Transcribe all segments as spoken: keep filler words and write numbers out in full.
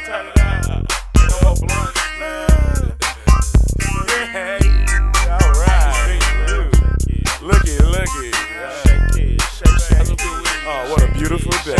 turn it up. No more blunts, man. Yeah, alright. Looky, looky. Oh, what a beautiful day.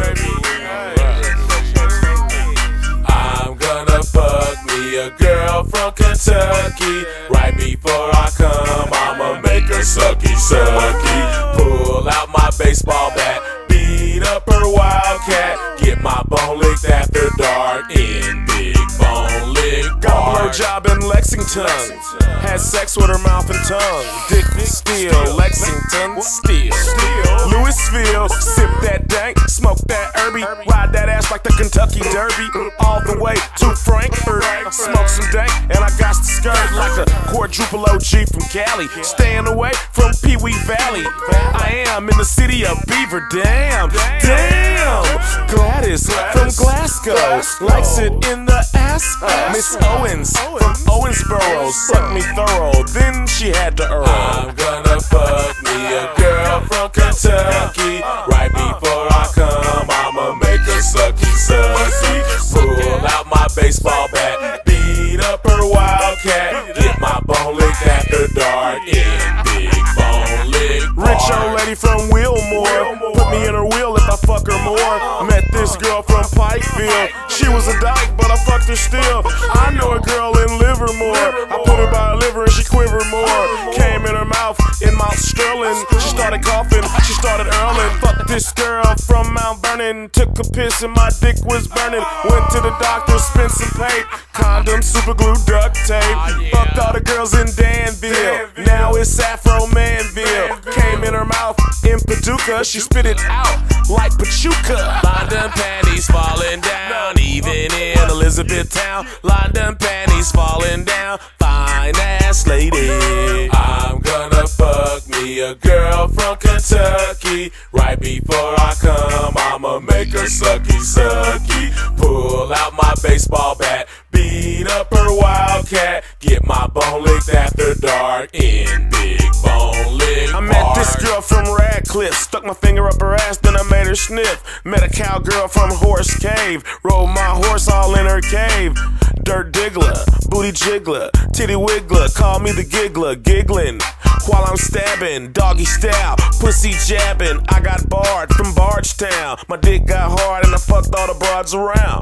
I'm gonna fuck me a girl from Kentucky. Right before I come, I'ma make her sucky, sucky. Pull out my baseball bat, beat up her wildcat. Get my bone licked after dark in Big Bone Lick Park. Got a blowjob in Lexington. Had sex with her mouth and tongue. Dick Steele, Lexington, Steele. Louisville, sip that dank, smoke that herby, ride that ass like the Kentucky Derby. All the way to Frankfurt, smoke some dank, and I got to skirt like a quadruple O G from Cali. Staying away from Pee Wee Valley. I am in the city of Beaver. Damn, damn. Gladys from Glasgow likes it in the ass. Miss Owens from Owensboro sucked me thorough, then she had to earl. I'm gonna fuck me a girl from Kentucky. Right before I come, I'ma make her sucky, sucky. Pull out my baseball bat, beat up her wildcat. Get my bone licked after dark in Big Bone Lick Park. Rich old lady from Wilmore, put me in her wheel if I fuck her more. Met this girl from Pikeville. She was a dyke, but I fucked her still. I know a girl in Livermore. I put her by her liver and she quivered more. Came in her mouth, in Mount Sterling. She started coughing, she started earling. Fucked this girl from Mount Vernon. Took a piss and my dick was burning. Went to the doctor, spent some paint. Condom, super glue, duct tape. Fucked all the girls in Danville. Now it's Afro Manville. Came in her mouth in Paducah. She spit it out like Pachuca. London panties falling down, even in Elizabethtown. London panties falling down, fine ass lady. I'm gonna fuck me a girl from Kentucky. Right before I come, I'ma make her sucky, sucky. Pull out my baseball bat, beat up her wildcat. Get my bone licked after dark in Big Bone Lick Park. I met this girl from Radcliffe, stuck my finger up her ass, then I made her sniff. Met a cowgirl from Horse Cave, rode my horse all in her cave. Dirt diggler, booty jiggler, titty wiggler, call me the giggler, giggling while I'm stabbing, doggy style, pussy jabbing. I got barred from Bardstown, my dick got hard and I fucked all the broads around.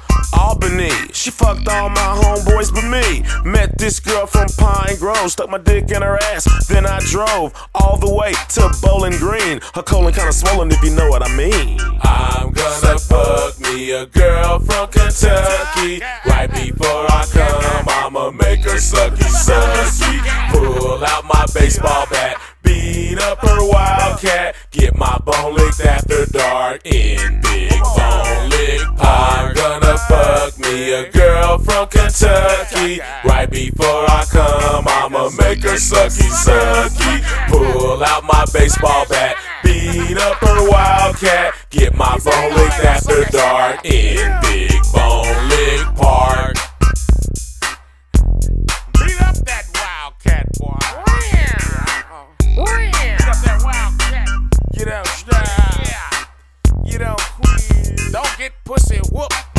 Albany, she fucked all my homeboys but me. Met this girl from Pine Grove, stuck my dick in her ass, then I drove all the way to Bowling Green. Her colon kinda swollen if you know what I mean. I'm gonna fuck me a girl from Kentucky. Right before I come, I'ma make her sucky, sucky. Pull out my baseball bat, beat up her wildcat. Get my bone licked after dark in Big Bone Lick Park. I'm gonna fuck me a girl from Kentucky. Right before I come, I'ma make her sucky, sucky. Pull out my baseball bat, beat up her wildcat. Get my bone licked after dark in Big Bone Lick Park. Beat up that wildcat, boy. Beat up that wildcat. Get out, yeah. Get out, queen. Don't get pussy whooped.